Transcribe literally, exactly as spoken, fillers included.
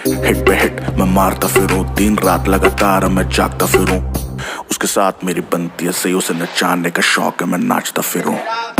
Hit पे hit मैं मारता फिरूं, दिन रात लगातार मैं जागता फिरूं। उसके साथ मेरी बनती है सही, उसे नचाने का शौक है, मैं नाचता फिरूं।